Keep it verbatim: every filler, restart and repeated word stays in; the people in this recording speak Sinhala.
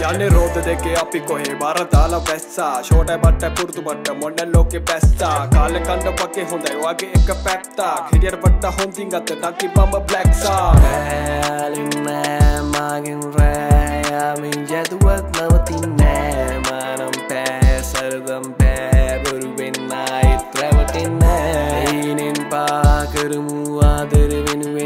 යන්නේ රෝද දෙකේ අපි කොහේ බර දාලා වැස්සා ෂෝටයි බට්ටයි පුරුදු බට්ට මොන්න ලෝකේ බැස්සා කාලේ කන්න වගේ හොඳයි වගේ එක පැත්තක් හිටියට වට්ට හොඳින් ගත්ත ඩන්කි බම්බ බ්ලැක් සා ඇලින්නේ මගෙන් රෑ යමින් ජදුවත් නවතින්නේ මනම් පෑ සරගම් පෑ බොරු වෙන්නයි රැවටෙන්නේ ඒනෙන් පා කරමු ආදර වෙනුවෙන්